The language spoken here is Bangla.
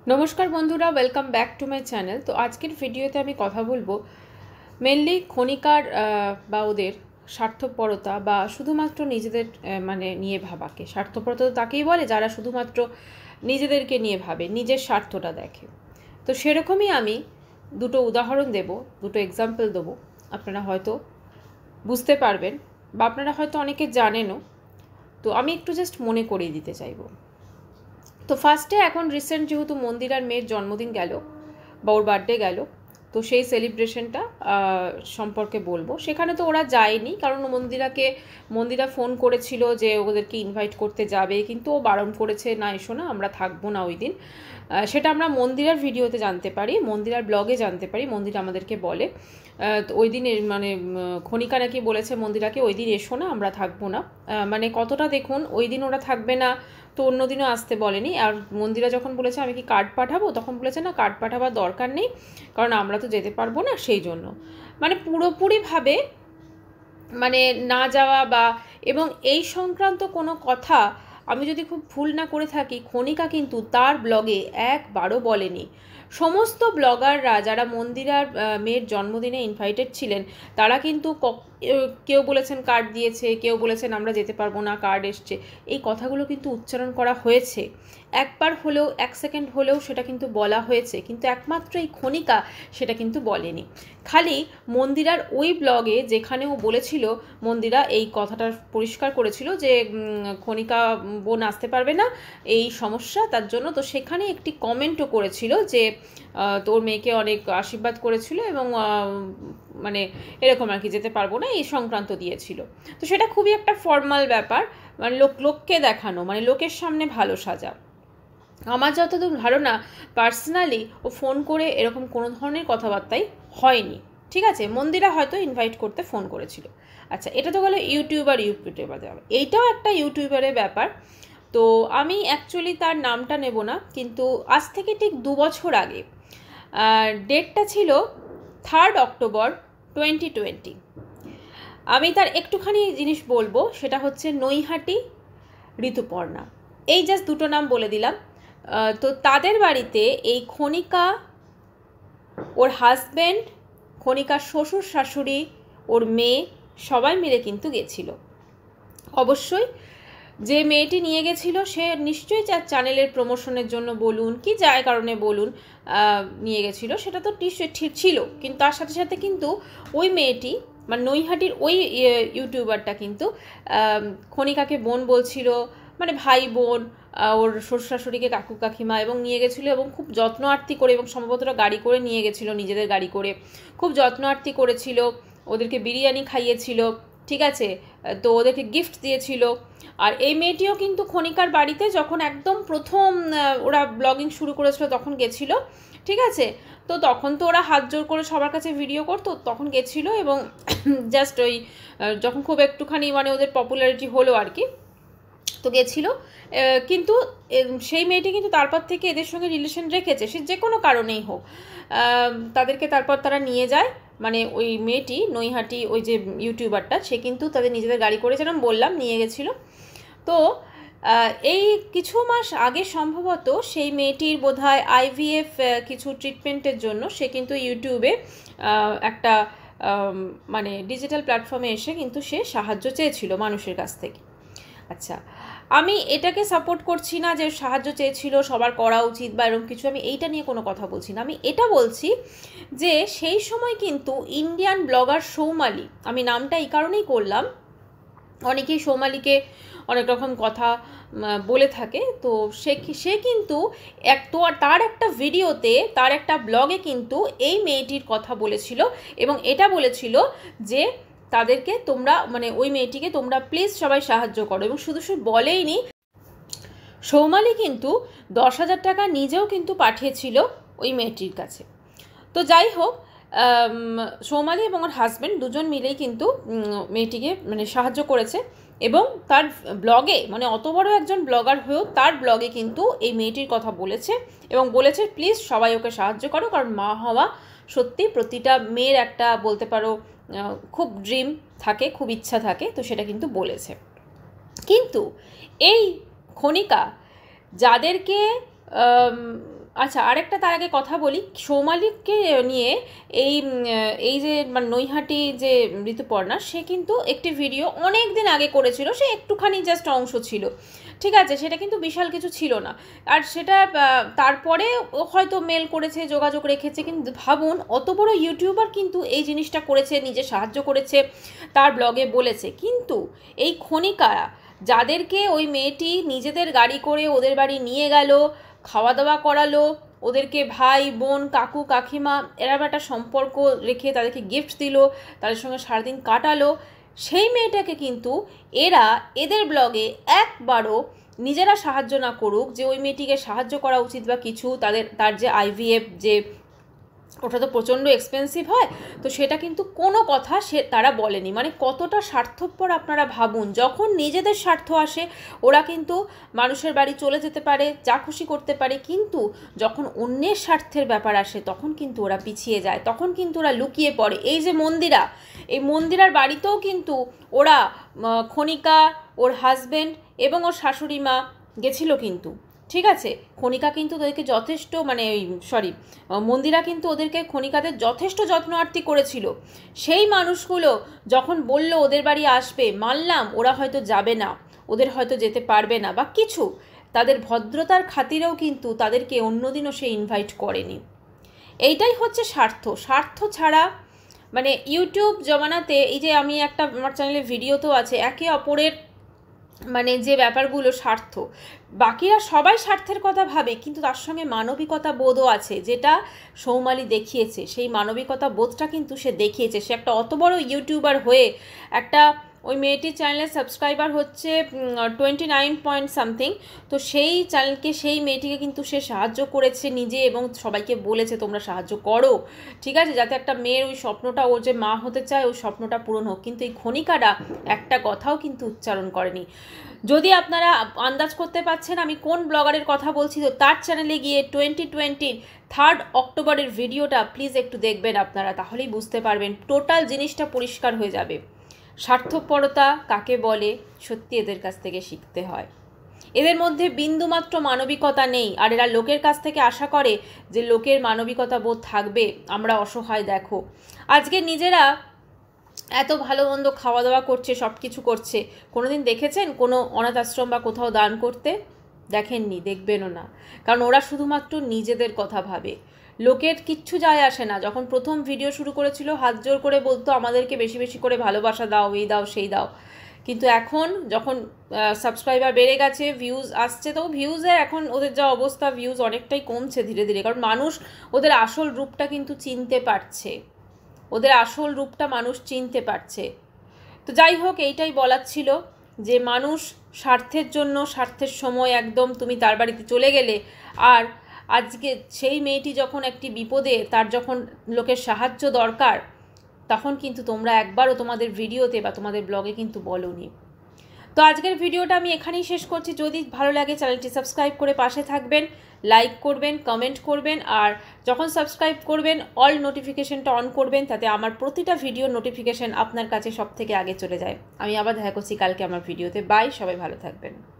নমস্কার বন্ধুরা, welcome back to my channel. তো আজকের ভিডিওতে আমি কথা বলবো মেনলি খনিকার বা ওদের স্বার্থপরতা বা শুধুমাত্র নিজেদের মানে নিয়ে ভাবাকে। স্বার্থপরতা তো তাকেই বলে যারা শুধুমাত্র নিজেদেরকে নিয়ে ভাবে, নিজের স্বার্থটা দেখে। তো সেরকমই আমি দুটো উদাহরণ দেব, দুটো এক্সাম্পল দেবো, আপনারা হয়তো বুঝতে পারবেন বা আপনারা হয়তো অনেকে জানেনও। তো আমি একটু জাস্ট মনে করিয়ে দিতে চাইবো। তো ফার্স্টে এখন রিসেন্ট যেহেতু মন্দিরার মেয়ের জন্মদিন গেল বা ওর বার্থডে গেল, তো সেই সেলিব্রেশনটা সম্পর্কে বলবো। সেখানে তো ওরা যায়নি, কারণ মন্দিরা ফোন করেছিল যে ওদেরকে ইনভাইট করতে যাবে, কিন্তু ও বারণ করেছে, না এসো না, আমরা থাকবো না ওই দিন। সেটা আমরা মন্দিরার ভিডিওতে জানতে পারি, মন্দিরার ব্লগে জানতে পারি, মন্দিরা আমাদেরকে বলে ওই দিন মানে খনিকা নাকি বলেছে মন্দিরাকে ওই দিন এসো না, আমরা থাকবো না। মানে কতটা দেখুন, ওই দিন ওরা থাকবে না তো অন্য দিনও আসতে বলেনি। আর মন্দিরা যখন বলেছে আমি কি কার্ড পাঠাবো, তখন বলেছে না, কার্ড পাঠাবার দরকার নেই, কারণ আমরা তো যেতে পারবো না, সেই জন্য। মানে পুরোপুরিভাবে মানে না যাওয়া বা এবং এই সংক্রান্ত কোনো কথা আমি যদি খুব ভুল না করে থাকি, খনিকা কিন্তু তার ব্লগে একবারও বলেনি। সমস্ত ব্লগাররা যারা মন্দিরার মেয়ের জন্মদিনে ইনভাইটেড ছিলেন, তারা কিন্তু কেউ বলেছেন কার্ড দিয়েছে, কেউ বলেছেন আমরা যেতে পারবো না, কার্ড এসছে, এই কথাগুলো কিন্তু উচ্চারণ করা হয়েছে। একবার হলেও, এক সেকেন্ড হলেও সেটা কিন্তু বলা হয়েছে, কিন্তু একমাত্র এই খনিকা সেটা কিন্তু বলেনি। খালি মন্দিরার ওই ব্লগে যেখানেও বলেছিল, মন্দিরা এই কথাটা পরিষ্কার করেছিল যে খনিকা বোন আসতে পারবে না, এই সমস্যা তার জন্য। তো সেখানে একটি কমেন্টও করেছিল যে তোর মেয়েকে অনেক আশীর্বাদ করেছিল এবং মানে এরকম আর কি, যেতে পারবো না এই সংক্রান্ত দিয়েছিল। তো সেটা খুবই একটা ফর্মাল ব্যাপার, মানে লোককে দেখানো, মানে লোকের সামনে ভালো সাজা। আমার যতদূর ধারণা, পার্সোনালি ও ফোন করে এরকম কোনো ধরনের কথাবার্তাই হয়নি। ঠিক আছে, মন্দিরা হয়তো ইনভাইট করতে ফোন করেছিল। আচ্ছা, এটা তো গেলো ইউটিউবার যাবে, এইটাও একটা ইউটিউবারের ব্যাপার। তো আমি অ্যাকচুয়ালি তার নামটা নেব না, কিন্তু আজ থেকে ঠিক 2 বছর আগে, ডেটটা ছিল 3 অক্টোবর 2020। আমি তার একটুখানি জিনিস বলবো, সেটা হচ্ছে নৈহাটি ঋতুপর্ণা। এই জাস্ট দুটো নাম বলে দিলাম। তো তাদের বাড়িতে এই খনিকা, ওর হাজব্যান্ড, খনিকার শ্বশুর শাশুড়ি, ওর মেয়ে, সবাই মিলে কিন্তু গেছিল। অবশ্যই যে মেয়েটি নিয়ে গেছিল সে নিশ্চয়ই চ্যানেলের প্রমোশনের জন্য বলুন কি যার কারণে বলুন নিয়ে গেছিল, সেটা তো নিশ্চয়ই ঠিক ছিল। কিন্তু তার সাথে সাথে কিন্তু ওই মেয়েটি, মানে নৈহাটির ওই ইউটিউবারটা কিন্তু খনিকাকে বোন বলছিল, মানে ভাই বোন, ওর শ্বশুর শাশুড়িকে কাকু কাকিমা, এবং নিয়ে গেছিলো এবং খুব যত্ন আত্তি করে, এবং সম্ভবত গাড়ি করে নিয়ে গেছিলো, নিজেদের গাড়ি করে খুব যত্ন আত্তি করেছিল, ওদেরকে বিরিয়ানি খাইয়েছিল, ঠিক আছে, তো ওদেরকে গিফট দিয়েছিল। আর এই মেয়েটিও কিন্তু খনিকার বাড়িতে যখন একদম প্রথম ওরা ব্লগিং শুরু করেছিল তখন গেছিলো, ঠিক আছে। তো তখন তো ওরা হাত জোর করে সবার কাছে ভিডিও করতো, তখন গেছিলো এবং জাস্ট ওই যখন খুব একটুখানি মানে ওদের পপুলারিটি হলো আর কি, তো গেছিলো। কিন্তু সেই মেয়েটি কিন্তু তারপর থেকে এদের সঙ্গে রিলেশন রেখেছে, সে যে কোনো কারণেই হোক, তাদেরকে তারপর তারা নিয়ে যায়। মানে ওই মেয়েটি নৈহাটি, ওই যে ইউটিউবারটা, সে কিন্তু তাদের নিজেদের গাড়ি করে যেরকম বললাম নিয়ে গেছিলো। তো এই কিছু মাস আগে সম্ভবত সেই মেয়েটির বোধহয় IVF কিছু ট্রিটমেন্টের জন্য সে কিন্তু ইউটিউবে একটা মানে ডিজিটাল প্ল্যাটফর্মে এসে কিন্তু সে সাহায্য চেয়েছিল মানুষের কাছ থেকে। আচ্ছা, আমি এটাকে সাপোর্ট করছি না যে সাহায্য চেয়েছিল, সবার করা উচিত বা এরকম কিছু, আমি এইটা নিয়ে কোনো কথা বলছি না। আমি এটা বলছি যে সেই সময় কিন্তু ইন্ডিয়ান ব্লগার সৌমালি, আমি নামটা এই কারণেই করলাম, অনেকেই সৌমালিকে অনেক রকম কথা বলে থাকে, তো সে কিন্তু তার একটা ভিডিওতে, তার একটা ব্লগে কিন্তু এই মেয়েটির কথা বলেছিল এবং এটা বলেছিল যে তাদেরকে তোমরা, মানে ওই মেয়েটিকে তোমরা প্লিজ সবাই সাহায্য করো। এবং শুধু বলেইনি, সৌমালি কিন্তু 10,000 টাকা নিজেও কিন্তু পাঠিয়েছিল ওই মেয়েটির কাছে। তো যাই হোক, সৌমালি এবং ওর হাজব্যান্ড দুজন মিলেই কিন্তু মেয়েটিকে মানে সাহায্য করেছে, এবং তার ব্লগে, মানে অত বড় একজন ব্লগার হয়েও তার ব্লগে কিন্তু এই মেয়েটির কথা বলেছে এবং বলেছে প্লিজ সবাই ওকে সাহায্য করো, কারণ মা হওয়া সত্যি প্রতিটা মেয়ের একটা বলতে পারো খুব ড্রিম থাকে, খুব ইচ্ছা থাকে, তো সেটা কিন্তু বলেছে। কিন্তু এই খনিকা যাদেরকে আচ্ছা, আরেকটা তার আগে কথা বলি, সৌমালিককে নিয়ে এই যে মানে নৈহাটি যে ঋতুপর্ণা, সে কিন্তু একটি ভিডিও অনেক দিন আগে করেছিল, সে একটুখানি জাস্ট অংশ ছিল, ঠিক আছে, সেটা কিন্তু বিশাল কিছু ছিল না। আর সেটা তারপরে হয়তো মেল করেছে, যোগাযোগ রেখেছে, কিন্তু ভাবুন অত বড় ইউটিউবার কিন্তু এই জিনিসটা করেছে, নিজে সাহায্য করেছে, তার ব্লগে বলেছে। কিন্তু এই ক্ষণিকা যাদেরকে ওই মেয়েটি নিজেদের গাড়ি করে ওদের বাড়ি নিয়ে গেল, খাওয়া দাওয়া করালো, ওদেরকে ভাই বোন কাকু কাকিমা এরকম একটা সম্পর্ক রেখে তাদেরকে গিফট দিল, তাদের সঙ্গে সারাদিন কাটালো, সেই মেয়েটাকে কিন্তু এরা এদের ব্লগে একবারও নিজেরা সাহায্য না করুক, যে ওই মেয়েটিকে সাহায্য করা উচিত বা কিছু, তার যে আইভিএফ যে ওটা তো প্রচণ্ড এক্সপেন্সিভ হয়, তো সেটা কিন্তু কোনো কথা তারা বলেনি। মানে কতটা স্বার্থপর আপনারা ভাবুন, যখন নিজেদের স্বার্থ আসে ওরা কিন্তু মানুষের বাড়ি চলে যেতে পারে, যা খুশি করতে পারে, কিন্তু যখন অন্যের স্বার্থের ব্যাপার আসে তখন কিন্তু ওরা পিছিয়ে যায়, তখন কিন্তু ওরা লুকিয়ে পড়ে। এই যে মন্দিরা, এই মন্দিরার বাড়িতেও কিন্তু ওরা ক্ষণিকা, ওর হাজব্যান্ড এবং ওর শাশুড়ি মা গেছিল কিন্তু, ঠিক আছে, ক্ষণিকা কিন্তু ওদেরকে যথেষ্ট মন্দিরা কিন্তু ওদেরকে ক্ষণিকাদের যথেষ্ট যত্ন আরতি করেছিল। সেই মানুষগুলো যখন বলল ওদের বাড়ি আসবে, মানলাম ওরা হয়তো যাবে না, ওদের হয়তো যেতে পারবে না বা কিছু, তাদের ভদ্রতার খাতিরেও কিন্তু তাদেরকে অন্যদিনও সে ইনভাইট করেনি। এইটাই হচ্ছে স্বার্থ। স্বার্থ ছাড়া মানে ইউটিউব জমানাতে, এই যে আমি একটা আমার চ্যানেলে ভিডিও তো আছে, একে অপরের মানে যে ব্যাপারগুলো স্বার্থ, বাকিরা সবাই স্বার্থের কথা ভাবে, কিন্তু তার সঙ্গে মানবিকতা বোধও আছে, যেটা সৌমালি দেখিয়েছে। সেই মানবিকতা বোধটা কিন্তু সে দেখিয়েছে। সে একটা অত বড় ইউটিউবার হয়ে একটা, ওই মেয়েটির চ্যানেলের সাবস্ক্রাইবার হচ্ছে 29 পয়েন্ট সামথিং, তো সেই চ্যানেলকে, সেই মেয়েটিকে কিন্তু সে সাহায্য করেছে নিজে, এবং সবাইকে বলেছে তোমরা সাহায্য করো, ঠিক আছে, যাতে একটা মেয়ের ওই স্বপ্নটা, ও যে মা হতে চায় ওই স্বপ্নটা পূরণ হোক। কিন্তু এই ক্ষণিকাটা একটা কথাও কিন্তু উচ্চারণ করেনি। যদি আপনারা আন্দাজ করতে পারছেন আমি কোন ব্লগারের কথা বলছি, তো তার চ্যানেলে গিয়ে 2020 3 অক্টোবরের ভিডিওটা প্লিজ একটু দেখবেন আপনারা, তাহলেই বুঝতে পারবেন, টোটাল জিনিসটা পরিষ্কার হয়ে যাবে। স্বার্থপরতা কাকে বলে সত্যি এদের কাছ থেকে শিখতে হয়। এদের মধ্যে বিন্দুমাত্র মানবিকতা নেই, আর এরা লোকের কাছ থেকে আশা করে যে লোকের মানবিকতা বোধ থাকবে, আমরা অসহায় দেখো। আজকে নিজেরা এত ভালো মন্দ খাওয়া দাওয়া করছে, সব কিছু করছে, কোনোদিন দেখেছেন কোনো অনাথ আশ্রম বা কোথাও দান করতে? দেখেননি, দেখবেনও না, কারণ ওরা শুধুমাত্র নিজেদের কথা ভাবে, লোকের কিচ্ছু যায় আসে না। যখন প্রথম ভিডিও শুরু করেছিল হাত জোর করে বলতো আমাদেরকে বেশি বেশি করে ভালোবাসা দাও, এই দাও সেই দাও, কিন্তু এখন যখন সাবস্ক্রাইবার বেড়ে গেছে, ভিউজ আসছে, তো ভিউজের এখন ওদের যা অবস্থা, ভিউজ অনেকটাই কমছে ধীরে ধীরে, কারণ মানুষ ওদের আসল রূপটা কিন্তু চিনতে পারছে, ওদের আসল রূপটা মানুষ চিনতে পারছে। তো যাই হোক, এইটাই বলার ছিল যে মানুষ স্বার্থের জন্য, স্বার্থের সময় একদম তুমি তার বাড়িতে চলে গেলে, আর আজকে সেই মেয়েটি যখন একটি বিপদে, তার যখন লোকের সাহায্য দরকার, তখন কিন্তু তোমরা একবারও তোমাদের ভিডিওতে বা তোমাদের ব্লগে কিন্তু বলোনি। তো আজকের ভিডিওটা আমি এখানেই শেষ করছি। যদি ভালো লাগে চ্যানেলটি সাবস্ক্রাইব করে পাশে থাকবেন, লাইক করবেন, কমেন্ট করবেন, আর যখন সাবস্ক্রাইব করবেন অল নোটিফিকেশনটা অন করবেন, তাতে আমার প্রতিটা ভিডিওর নোটিফিকেশন আপনার কাছে সব থেকে আগে চলে যায়। আমি আবার দেখা করছি কালকে আমার ভিডিওতে। বাই, সবাই ভালো থাকবেন।